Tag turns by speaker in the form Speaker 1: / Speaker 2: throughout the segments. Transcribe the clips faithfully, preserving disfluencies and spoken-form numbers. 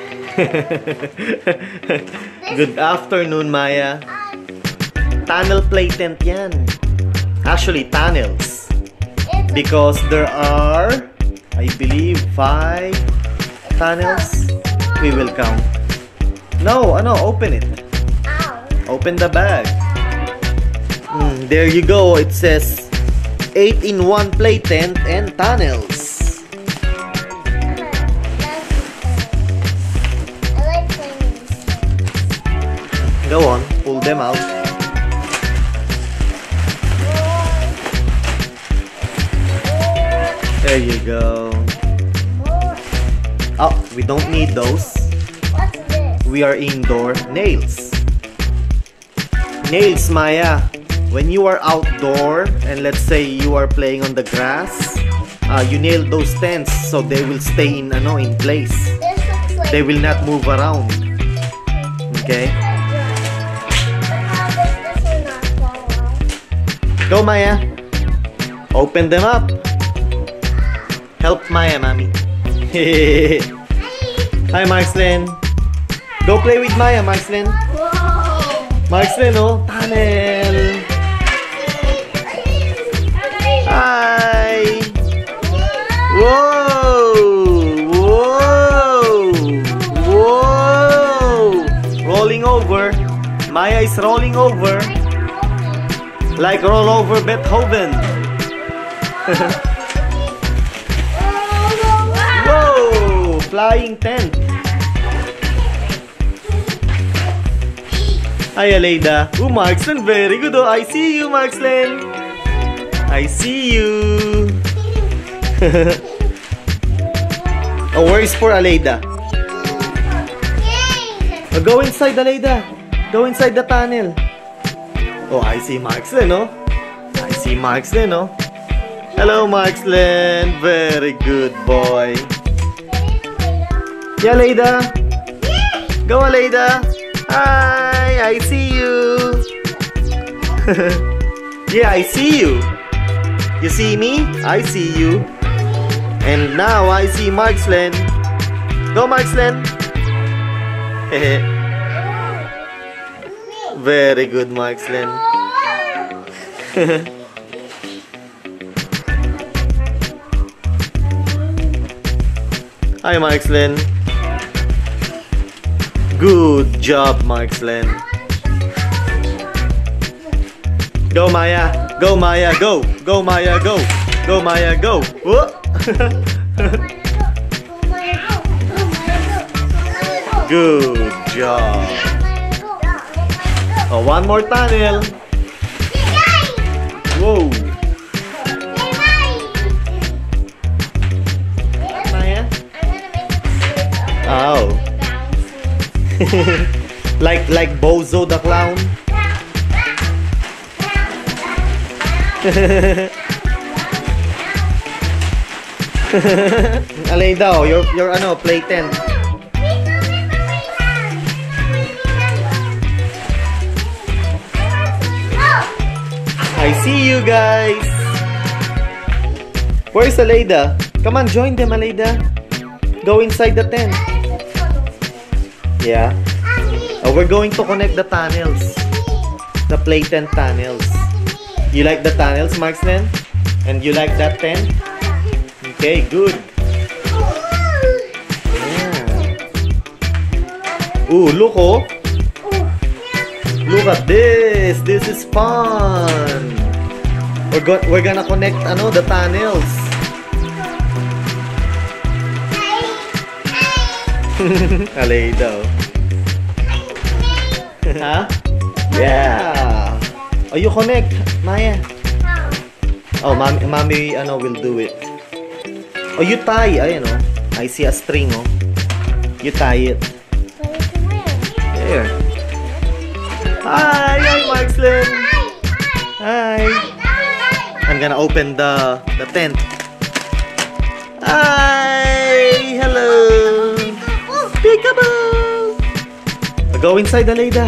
Speaker 1: Good afternoon, Maya. Tunnel play tent yan. Actually, tunnels. Because there are, I believe, five tunnels. We will count. No, ano, open it. Open the bag. Mm, there you go. It says eight in one play tent and tunnels. Go on, pull them out. There you go. Oh, we don't need those.
Speaker 2: What's this?
Speaker 1: We are indoor. Nails. Nails, Maya. When you are outdoor and let's say you are playing on the grass, uh, you nail those tents so they will stay in, ano, in place.
Speaker 2: This looks like
Speaker 1: They will not move around. Okay? Go, Maya. Open them up. Help Maya, mommy. Hi, Marcelin. Go play with Maya, Marcelin. Marcelin, oh, tunnel. Hi. Whoa. Whoa. Whoa. Rolling over. Maya is rolling over. Like roll over Beethoven. Whoa! Flying tent. Hi, Aleida. Oh, Marksman, very good. Oh, I see you, Marksman. I see you. Oh, where is for Aleida? Oh, go inside, Aleida. Go inside the tunnel. Oh, I see Markslen, no? I see Markslen, no? Hello, Markslen. Very good boy. Yeah, Aleida. Go, Aleida. Hi, I see you. Yeah, I see you. You see me? I see you. And now I see Markslen. Go, Markslen. Very good, Markslen. Hi, Markslen. Good job, Markslen. Go, Maya. Go, Maya. Go. Go, Maya. Go. Go, Maya. Go. Whoa. Good job. Oh, one more tunnel. Whoa. Maya? Oh. like like Bozo the clown. Aleida, oh, your your ano play tent. I see you guys. Where's Aleida? Come on, join them, Aleida. Go inside the tent. Yeah. Oh, we're going to connect the tunnels. The play tent tunnels. You like the tunnels, Marksman? And you like that tent? Okay, good. Yeah. Ooh, look, oh. Look at this. This is fun. We're go we're gonna connect ano the tunnels. Aleida. Huh? Yeah. Oh, you connect, Maya. Oh, mommy, mommy ano will do it. Oh, you tie. Ayan, oh. I see a string, oh. You tie it. There. Hi, hi, Markslen. Hi. I'm gonna open the the tent. Hi, hello. Peekaboo. Go inside, Aleida.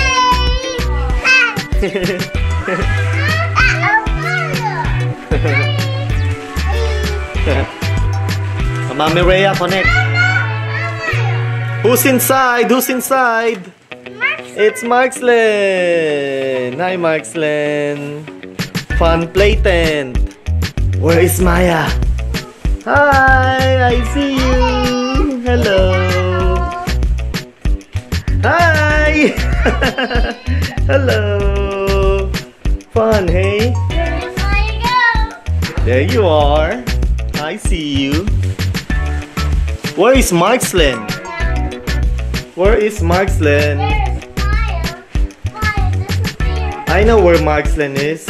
Speaker 1: Hi. Mami Rhea, connect. Who's inside? Who's inside? It's Markslen. Hi, Markslen. Fun play tent. Where is Maya? Hi, I see you. Hello. Hi. Hello. Fun, hey? There you are. I see you. Where is Markslen? Where is Markslen? I know where Markslen is.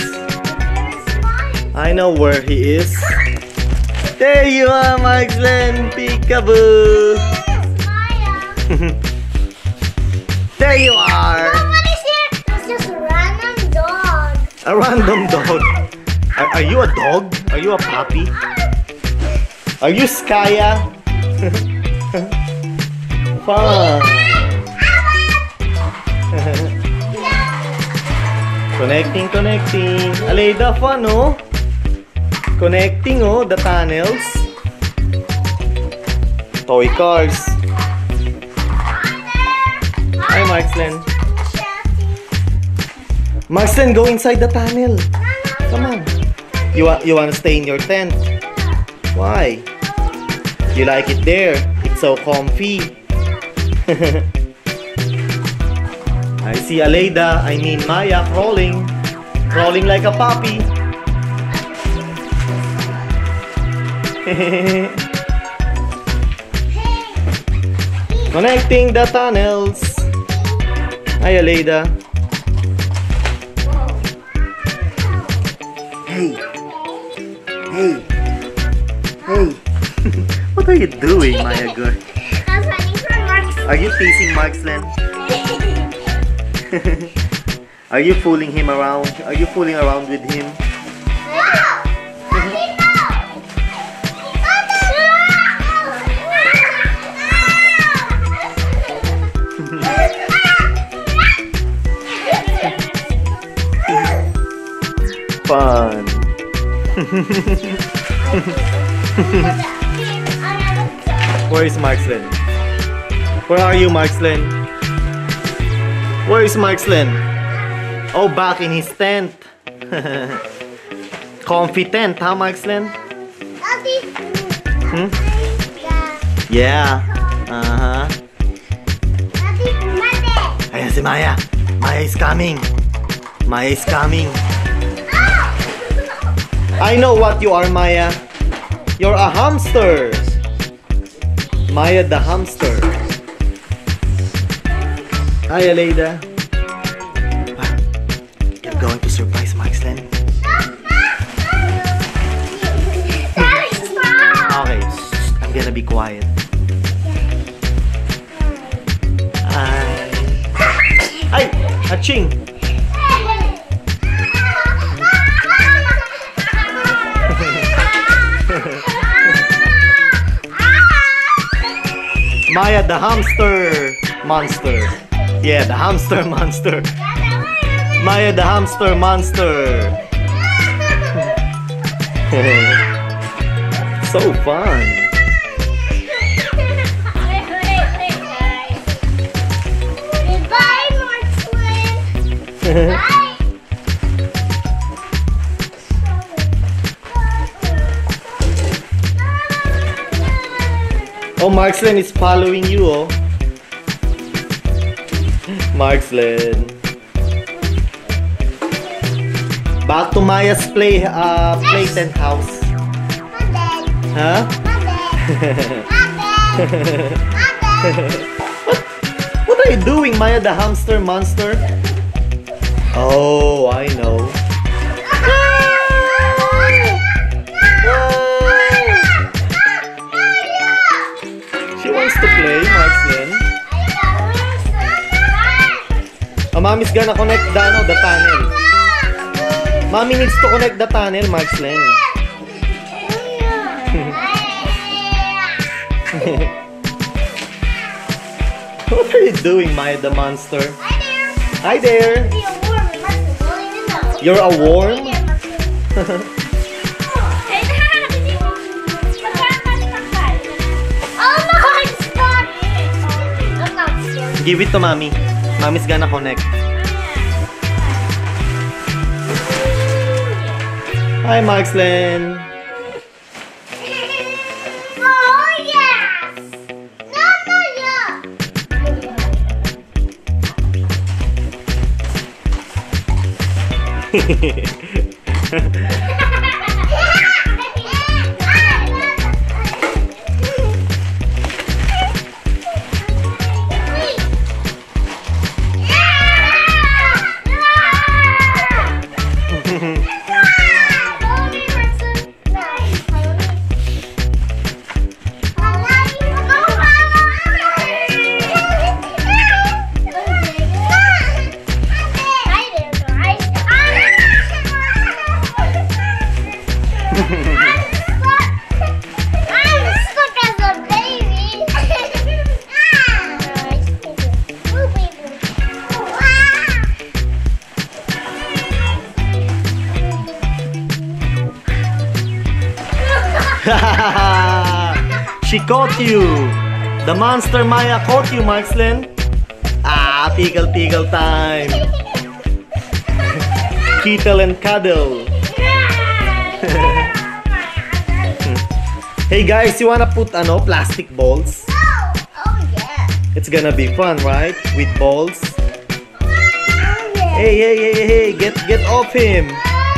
Speaker 1: I know where he is. There you are, Markslen. Peekaboo. There you are.
Speaker 2: Nobody's here. It's just a random dog.
Speaker 1: A random dog. Are, are you a dog? Are you a puppy? Are you Skaya? Fun. Connecting, connecting. Aleda, fun, oh. Connecting, oh, the tunnels. Toy cars. Hi, Markslen. Markslen, go inside the tunnel. Come on. You want you want to stay in your tent? Why? You like it there? It's so comfy. I see Aleda, I mean Maya, crawling. Crawling like a puppy. Connecting the tunnels. Hi, Aleda. Hey. Hey. Hey. What are you doing, Maya girl?
Speaker 2: I was running for Markslen.
Speaker 1: Are you teasing Markslen? Are you fooling him around? Are you fooling around with him? Fun. Where is Markslen? Where are you, Markslen? Where is Markslen? Oh, back in his tent. Comfy tent, huh, Markslen? Hmm? Yeah. Uh-huh. Ayan si Maya. Maya is coming. Maya is coming. I know what you are, Maya. You're a hamster. Maya the hamster. Hi, Aleda. You're going to surprise Markslen. Okay, I'm gonna be quiet. Hi. Ay! Aching! Maya the hamster monster. Yeah, the hamster monster. Maya the hamster monster. So fun.
Speaker 2: Goodbye, Markslen. Bye.
Speaker 1: Oh, Markslen is following you, oh. Markslen. Back to Maya's play, uh, play tent house. Huh? what? What are you doing, Maya the hamster monster? Oh, I know. She wants to play, Markslen. Oh, Mommy's gonna connect the, ano, the tunnel. Mommy needs to connect the tunnel, Markslen. What are you doing, Maya the monster? Hi there. You're a worm? Give it to mommy. Mommy's gonna connect. Hi, Markslen.
Speaker 2: Oh, yes! No, no, yeah.
Speaker 1: She caught you. The monster Maya caught you, Markslen. Ah, tickle tickle time. Kittle and cuddle. Hey guys, you wanna put ano plastic balls?
Speaker 2: Oh, oh yeah.
Speaker 1: It's gonna be fun, right? With balls.
Speaker 2: Oh, yeah.
Speaker 1: Hey, hey, hey, hey! Get get off him.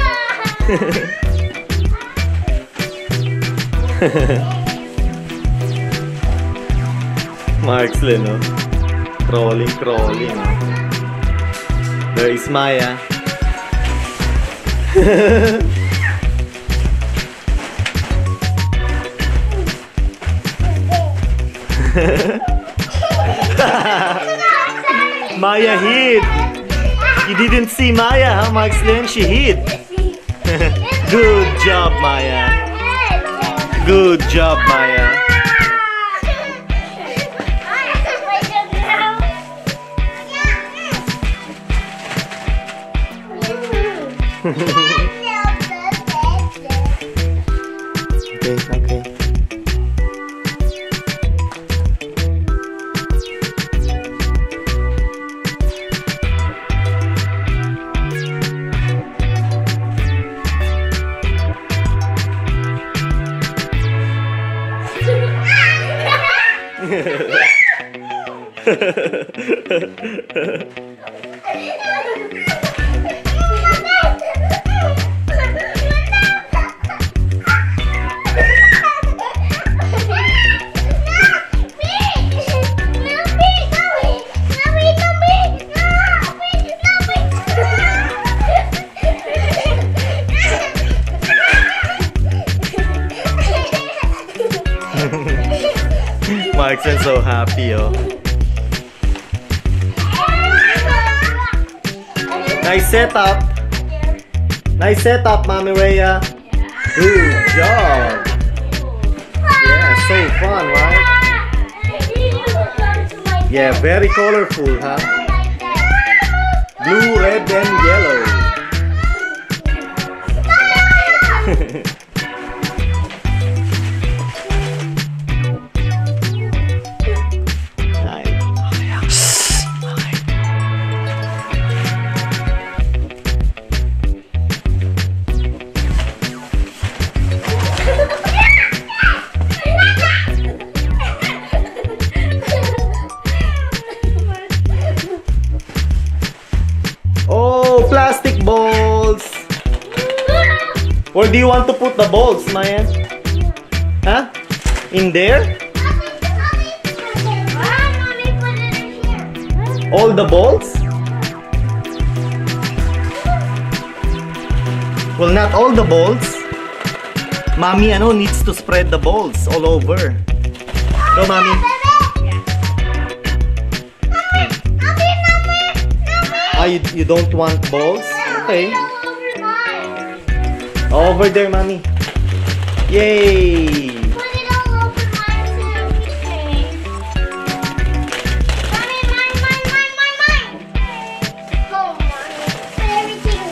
Speaker 1: Markslen, no? Crawling, crawling. No? There is Maya. Maya hid. You didn't see Maya, huh, Markslen? She hid. Good job, Maya. Good job, Maya. Okay, okay. Markslen's so happy, oh. Nice setup. Nice setup, Mami Rhea. Good job. Yeah, so fun, right? Yeah, very colorful, huh? Blue, red, and yellow. Oh, plastic balls. Where do you want to put the balls, Maya? Huh? In there? All the balls? Well, not all the balls. Mommy, ano, needs to spread the balls all over. Go, Mommy. Ah, you, you don't want balls? Okay. Over there, Mommy. Yay!
Speaker 2: Put it all over mine too. Mommy, mine, mine, mine, mine, mine. Oh, Mommy. Put everything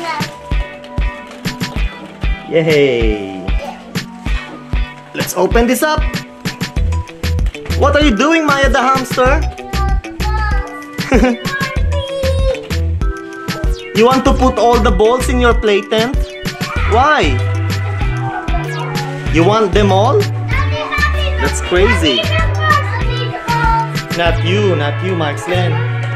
Speaker 2: left.
Speaker 1: Yay! Let's open this up. What are you doing, Maya the hamster?
Speaker 2: No, the balls.
Speaker 1: You want to put all the balls in your play tent? Why? You want them all? That's crazy. Not you, not you, Markslen.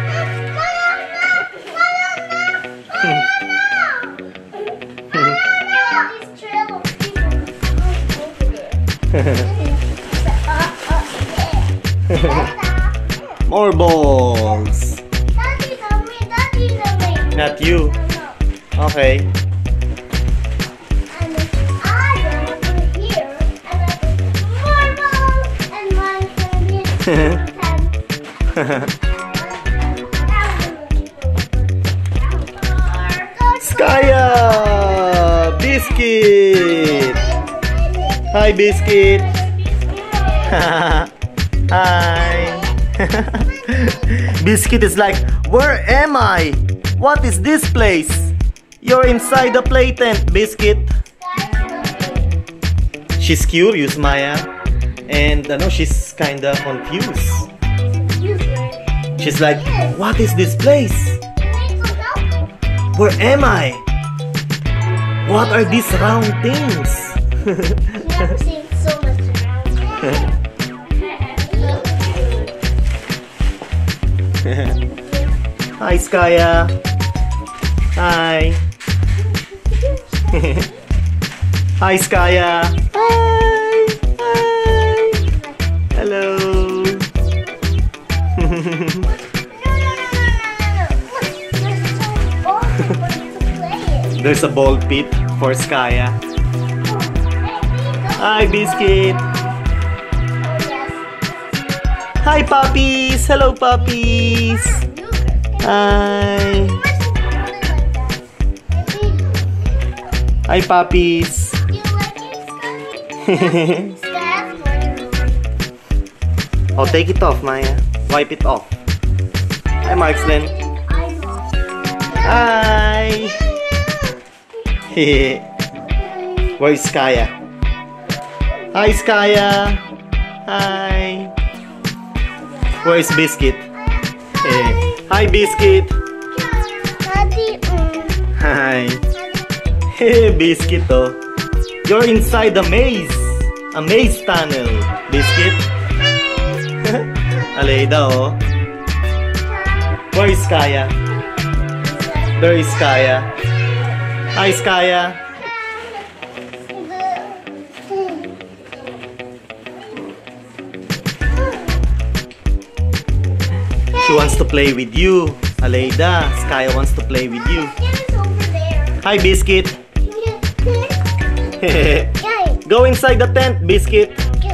Speaker 1: More balls. Not you. Okay. Skya! Biscuit! Hi, Biscuit! Hi! Biscuit is like, where am I? What is this place? You're inside the play tent, Biscuit. She's curious, Maya. And I know she's kinda confused. She's like, what is this place? Where am I? What are these round things?
Speaker 2: Never seen so much around.
Speaker 1: Hi, Skya. Hi. Hi, Skya. Hi. Hi. Hello. There's a ball pit for Skya. Hi, Biscuit. Hi, puppies. Hello, puppies. Hi. Hi, puppies. Oh, take it off, Maya. Wipe it off. Hi, Markslen. Hi. Where is Skya? Hi, Skya. Hi. Where is Biscuit? Hi, Biscuit. Hi. Hey, Biscuit, oh. You're inside the maze. A maze tunnel, Biscuit. Aleida, oh. Where is Skya? There is Skya. Hi, Skya. She wants to play with you. Aleida, Skya wants to play with you. Hi, Biscuit. Go inside the tent, Biscuit.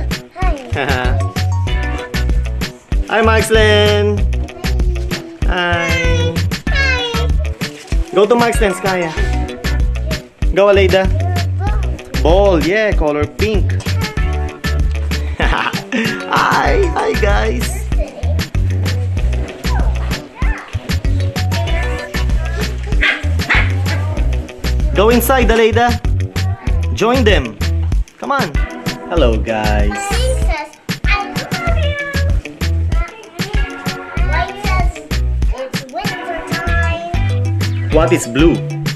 Speaker 1: Hi, Markslen. Hi. Go to Markslen, Skya. Go, Aleida. Ball, yeah, color pink. Hi, hi, guys. Go inside, Aleida. Join them. Come on. Hello, guys. What is blue?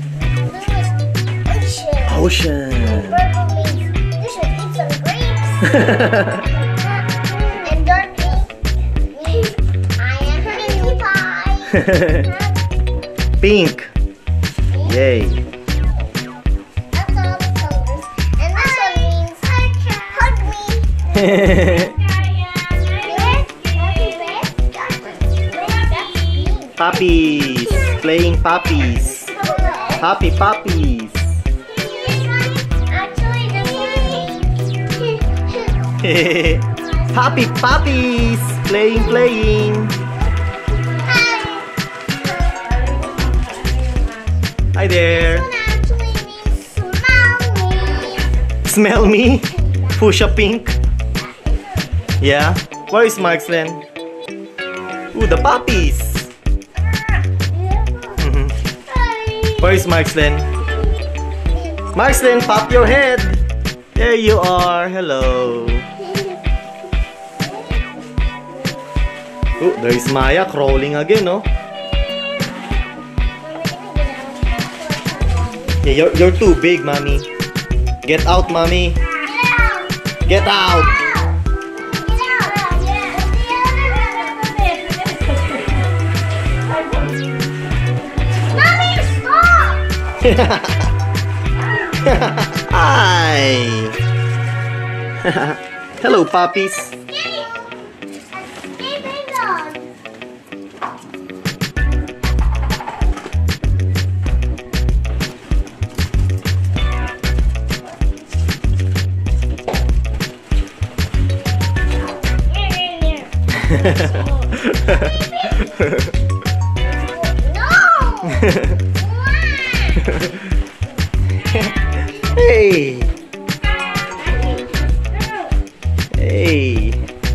Speaker 1: Ocean.
Speaker 2: Purple means you should eat some grapes. And dark pink means I am a pie.
Speaker 1: Pink. Yay.
Speaker 2: That's all the colors. And this one means hug me.
Speaker 1: Puppies. Playing puppies. Happy puppies. Happy puppies. Playing, playing. Hi there. Smell me? Fuchsia pink? Yeah? Where is Markslen? Ooh, the puppies! Where is Markslen? Markslen, pop your head! There you are. Hello. Oh, there is Maya crawling again, no? Yeah, you're, you're too big, mommy. Get out, mommy. Get out.
Speaker 2: Mommy, stop!
Speaker 1: Hi. Hello, puppies. Hey. Hey.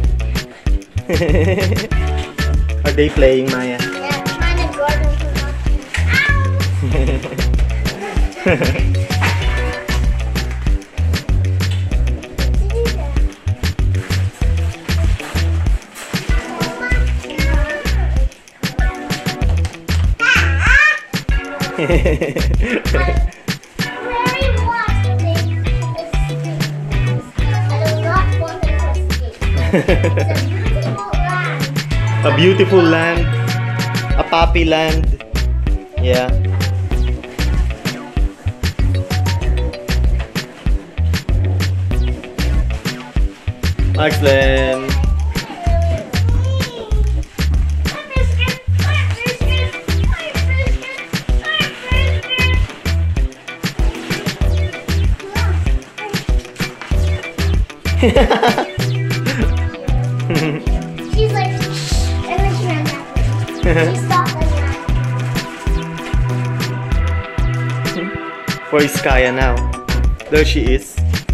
Speaker 1: Are they playing, Maya?
Speaker 2: Yeah, trying to guard them from
Speaker 1: A beautiful land, a puppy land. Yeah. Excellent.
Speaker 2: She's like, shh, and then she ran that way. She stopped and ran.
Speaker 1: Where is Kaya now? There she is.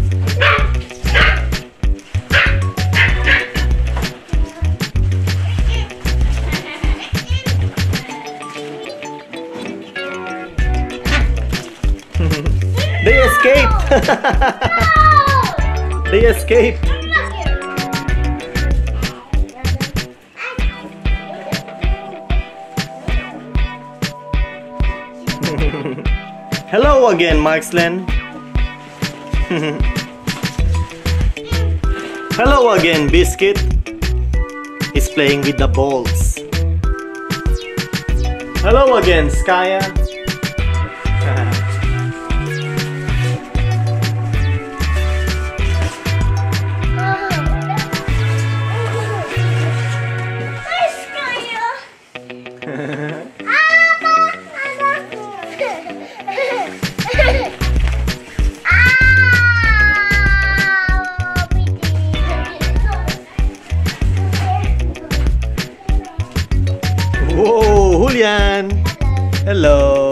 Speaker 1: They escaped! They escaped! Hello again, Markslen. Hello again, Biscuit. He's playing with the balls. Hello again, Skya. Whoa, Hulyan! Hello!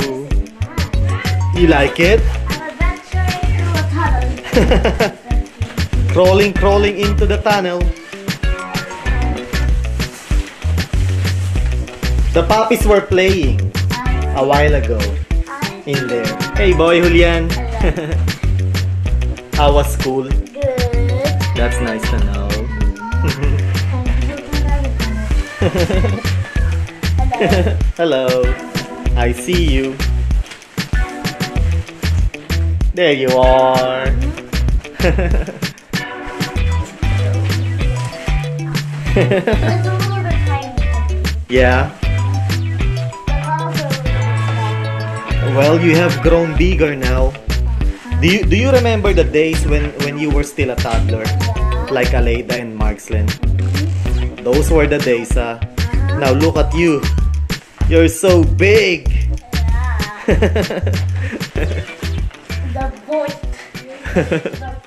Speaker 1: You like it? Crawling, crawling into the tunnel. The puppies were playing a while ago in there. Hey boy, Hulyan! How was school?
Speaker 2: Good.
Speaker 1: That's nice to know. Hello. I see you. There you are. Yeah. Well, you have grown bigger now. Do you do you remember the days when when you were still a toddler, like Aleida and Markslen? Those were the days, huh? Now look at you. You're so big.
Speaker 2: The boy. The